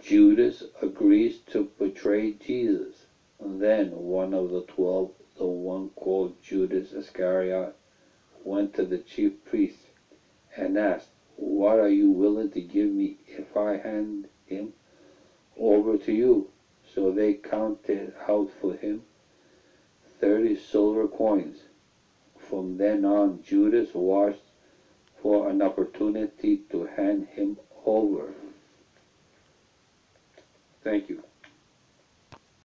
Judas agrees to betray Jesus. Then one of the 12, the one called Judas Iscariot, went to the chief priests and asked, "What are you willing to give me if I hand him over to you?" So they counted out for him 30 silver coins. From then on, Judas watched for an opportunity to hand him over. Thank you.